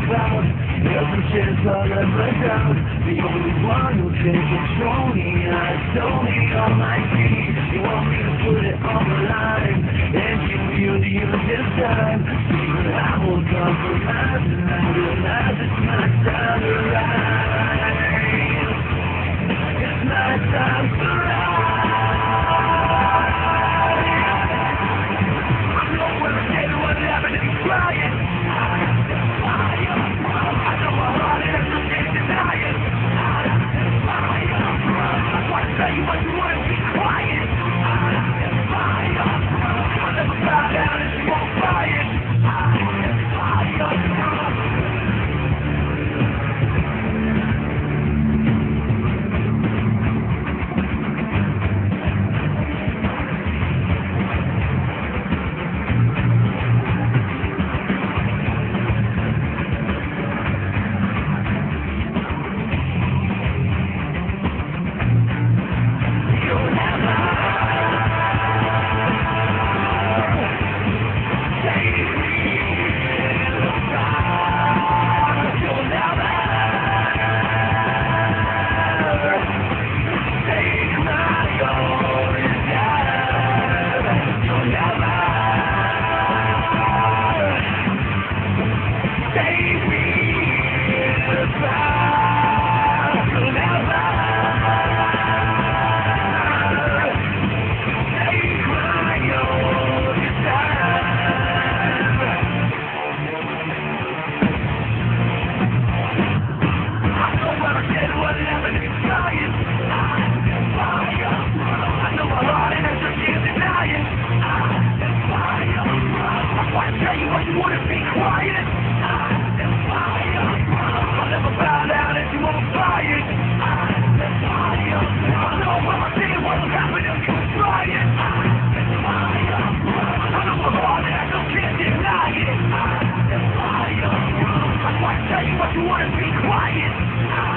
about. Every chance I'll ever doubt. The only one who can control me. I don't need all my feet. You want me to put it on the line and give you the endless time. But I will compromise and I realize it's my time to rise. It's my time to rise. Tell you what you want to be quiet.